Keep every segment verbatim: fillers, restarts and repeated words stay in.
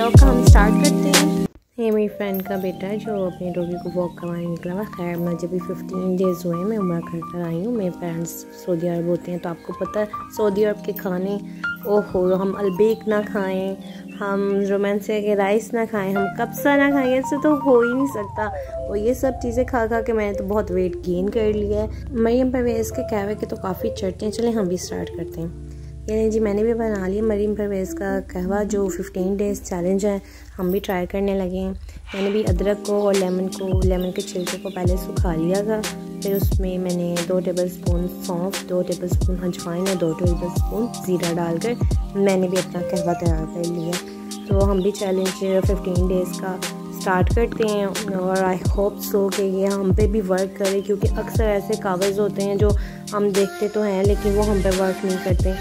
Vlog का हम start करते हैं। ये मेरी फ्रेंड का बेटा है जो अपनी डॉगी को वॉक करवाने निकला हुआ। खैर मुझे भी फिफ्टीन डेज़ हुए हैं, मैं उम्र कर कर आई हूँ। मेरे पेरेंट्स सऊदी अरब होते हैं, तो आपको पता है सऊदी अरब के खाने, ओहो, हम अलबेक ना खाएं, हम रोमांसिया के राइस ना खाएं, हम कब्सा ना खाएं, ऐसे तो हो ही नहीं सकता। और ये सब चीज़ें खा खा के मैंने तो बहुत वेट गेन कर लिया है। मरियम परवेज़ के कहवे के तो काफ़ी चटते हैं। चलें हम भी स्टार्ट करते हैं। ये जी मैंने भी बना लिया मरियम परवेज़ का कहवा, जो फिफ्टीन डेज़ चैलेंज है, हम भी ट्राई करने लगे हैं। मैंने भी अदरक को और लेमन को लेमन के छिलके को पहले सुखा लिया था। फिर उसमें मैंने दो टेबल स्पून सौंफ, दो टेबल स्पून अजवाइन और दो टेबल स्पून ज़ीरा डालकर मैंने भी अपना कहवा तैयार कर लिया। तो हम भी चैलेंज फिफ्टीन डेज़ का स्टार्ट करते हैं और आई होप सो कि ये हम पे भी वर्क करे, क्योंकि अक्सर ऐसे कागज़ होते हैं जो हम देखते तो हैं लेकिन वो हम पे वर्क नहीं करते।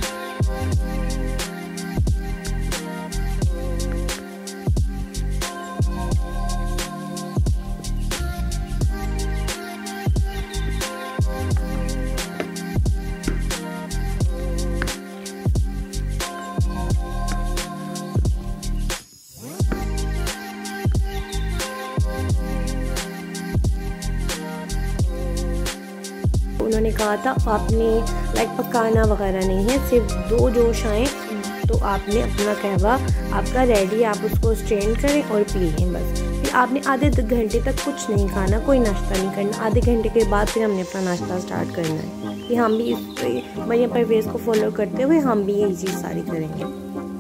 उन्होंने कहा था आपने लाइक पकाना वगैरह नहीं है, सिर्फ दो जोश आए तो आपने अपना कहवा आपका रेडी, आप उसको स्ट्रेन करें और पी लें बस। फिर आपने आधे घंटे तक कुछ नहीं खाना, कोई नाश्ता नहीं करना। आधे घंटे के बाद फिर हमने अपना नाश्ता स्टार्ट करना है। कि हम भी इस मरियम परवेज़ को फॉलो करते हुए हम भी यही चीज़ सारी करेंगे।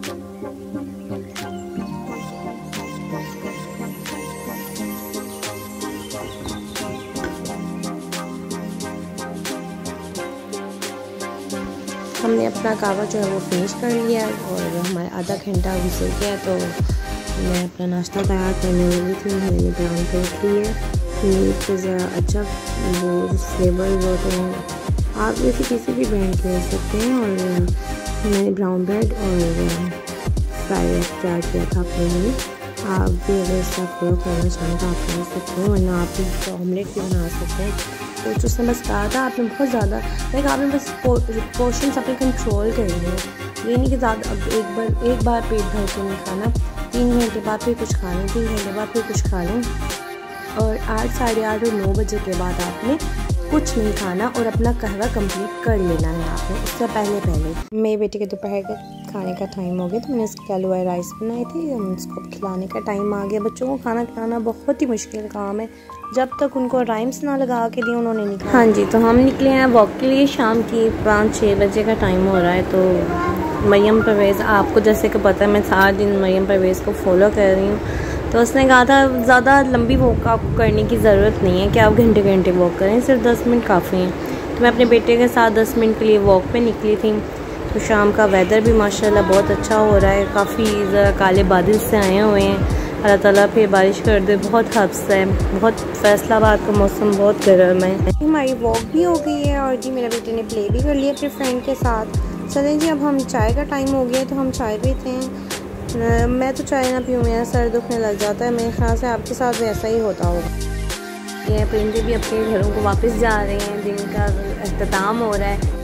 हमने अपना कहवा जो है वो फिनिश कर लिया और हमारा आधा घंटा गुजर गया, तो मैं अपना नाश्ता तैयार करने लगी थी। मैंने ब्राउन ब्रेड ली है, मीट से ज़रा अच्छा वो फ्लेवर होते हैं, आप इसी किसी भी ब्रांड के ले सकते हैं। और मैंने ब्राउन ब्रेड और फ्राई राइस तैयार किया था अपने लिए। आप भी अगर इसका फॉलो करना चाहें तो आप कर सकते हैं, वरना आप इसका ऑमलेट भी बना सकते हैं। तो उसने बस कहा था आपने बहुत ज़्यादा लाइक आपने बस पोर्शंस अपने कंट्रोल करनी है। ये नहीं कि ज़्यादा अब एक बार एक बार पेट भर के नहीं खाना, तीन घंटे बाद फिर कुछ खा लें, तीन घंटे बाद फिर कुछ खा लें। और आठ साढ़े आठ और नौ बजे के बाद आपने कुछ नहीं खाना और अपना कहवा कंप्लीट कर लेना है आपने, उससे पहले पहले। मेरे बेटे के दोपहर का खाने का टाइम हो गया, तो मैंने उसके आलू वाले राइस बनाए थे। हम उसको खिलाने का टाइम आ गया। बच्चों को खाना खिलाना बहुत ही मुश्किल काम है, जब तक उनको राइम्स ना लगा के दिए उन्होंने नहीं खाया। हाँ जी, तो हम निकले हैं वॉक के लिए। शाम की पाँच छः बजे का टाइम हो रहा है। तो मरियम परवेज़, आपको जैसे कि पता है मैं सारा दिन मरियम परवेज़ को फॉलो कर रही हूँ, तो उसने कहा था ज़्यादा लंबी वॉक आपको करने की ज़रूरत नहीं है कि आप घंटे घंटे वॉक करें, सिर्फ दस मिनट काफ़ी हैं। तो मैं अपने बेटे के साथ दस मिनट के लिए वॉक पे निकली थी। तो शाम का वेदर भी माशाल्लाह बहुत अच्छा हो रहा है, काफ़ी ज़रा काले बादल से आए हुए हैं। अल्लाह ताला फिर बारिश कर दे, बहुत हब्स है, बहुत फैसलाबाद का मौसम बहुत गर्म है। हमारी वॉक भी हो गई है और जी मेरे बेटे ने प्ले भी कर लिया अपने फ्रेंड के साथ। चलें जी, अब हम चाय का टाइम हो गया, तो हम चाय पीते हैं। मैं तो चाय ना पीऊँ, मेरा सर दुखने लग जाता है। मेरे ख्याल से आपके साथ भी ऐसा ही होता होगा। ये परिंदे भी अपने घरों को वापस जा रहे हैं, दिन का अख्ताम हो रहा है।